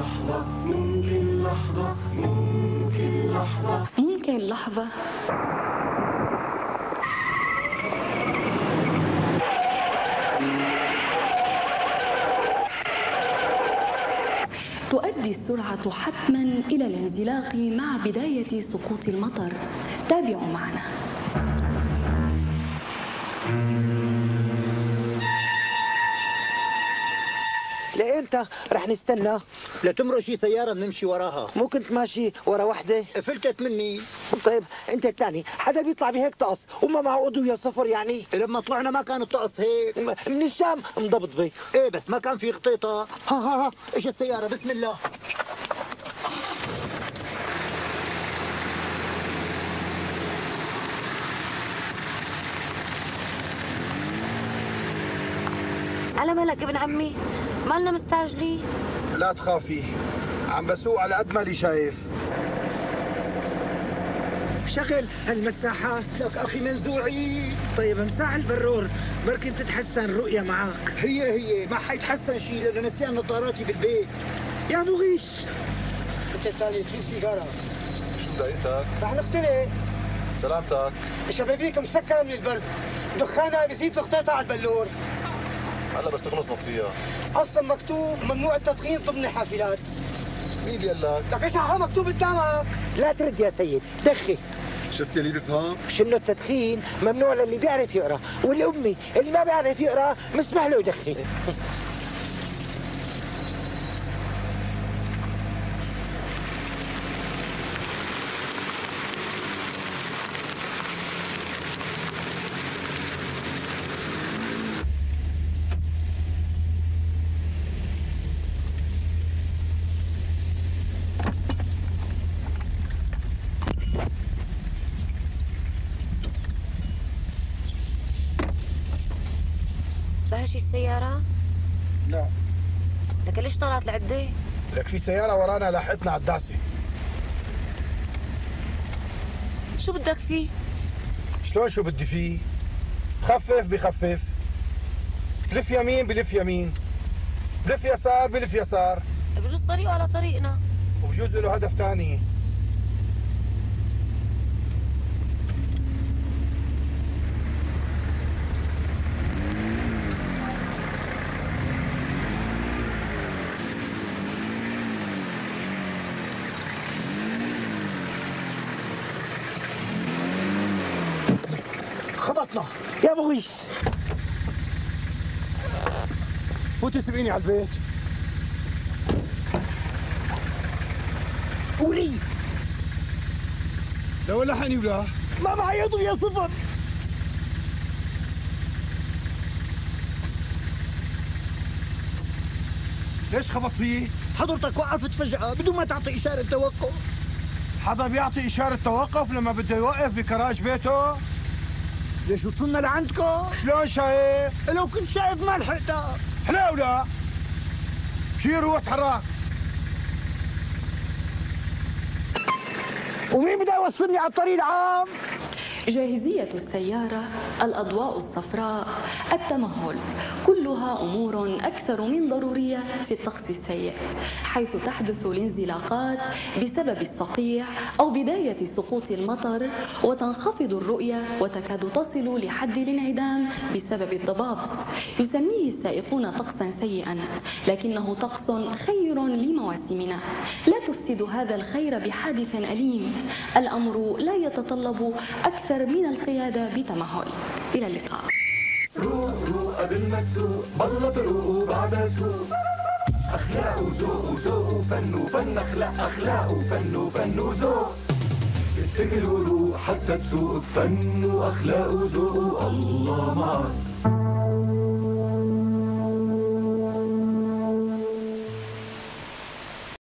لحظة، ممكن لحظة، ممكن لحظة، ممكن لحظة. تؤدي السرعة حتماً إلى الانزلاق مع بداية سقوط المطر. تابعوا معنا. لإمتى رح نستنى؟ لتمرق شي سيارة بنمشي وراها. مو كنت ماشي ورا وحدة؟ فلتت مني. طيب انت الثاني حدا بيطلع بهيك طقس وما معه أضوية صفر يعني؟ لما طلعنا ما كان الطقس هيك. من الشام انضبط بي. ايه بس ما كان في خطيطة. ها ايش السيارة؟ بسم الله. على مالك ابن عمي؟ مالنا مستعجلين؟ لا تخافي، عم بسوق على قد ما لي شايف. شغل هالمساحات لك اخي منزوعي. طيب مساح البرور بركي بتتحسن الرؤية معك. هي ما حيتحسن شيء لأنه نسيان نظاراتي بالبيت. يا مغيش انت ثاني في سيجاره. شو دقيقتك؟ رح نختلف. سلامتك. شبابيك مسكره من البرد، دخانها بزيد الخطيطه على البلور. هلا بس تخلص نطفيها. اصلا مكتوب ممنوع التدخين ضمن الحافلات. مين اللي قال لك؟ لك ايش مكتوب قدامك؟ لا ترد يا سيد، دخي. شفت اللي بفهم؟ شنو التدخين ممنوع للي بيعرف يقرا، والأمي اللي ما بيعرف يقرا مسمح له يدخن. بهشي السيارة؟ لا. لك ليش طلعت العدة؟ لك في سيارة ورانا لاحقتنا على الدعسة. شو بدك فيه؟ شلون شو بدي فيه؟ بخفف بخفف. بلف يمين بلف يمين. بلف يسار بلف يسار. بجوز طريقه على طريقنا. وبجوز له هدف ثاني. خبطنا يا مغيش. فوتي سبقيني على البيت. قولي. لا ولا حني ولا ما معي أضوية صفر. ليش خبط فيه؟ حضرتك وقفت فجأة بدون ما تعطي إشارة توقف. حدا بيعطي إشارة توقف لما بده يوقف بكراج بيته؟ ليش وصلنا لعندكم؟ شلون شايف؟ لو كنت شايف ما لحقتها. حلا ولا؟ شير روح اتحرك. ومين بده يوصلني على الطريق العام؟ جاهزية السيارة، الأضواء الصفراء، التمهل، كلها أمور أكثر من ضرورية في الطقس السيء، حيث تحدث الانزلاقات بسبب الصقيع أو بداية سقوط المطر، وتنخفض الرؤية وتكاد تصل لحد الانعدام بسبب الضباب. يسميه السائقون طقسا سيئا، لكنه طقس خير لمواسمنا. لا تفسد هذا الخير بحادث أليم. الأمر لا يتطلب أكثر من القيادة بتمهل. إلى اللقاء. روق قبل ما تسوق، بالله تروق بعد سوق. أخلاق وذوق وذوق وفن وفن، أخلاق أخلاق وفن وفن وذوق. اتكل وروق حتى تسوق بفن وأخلاق وذوق، الله معك.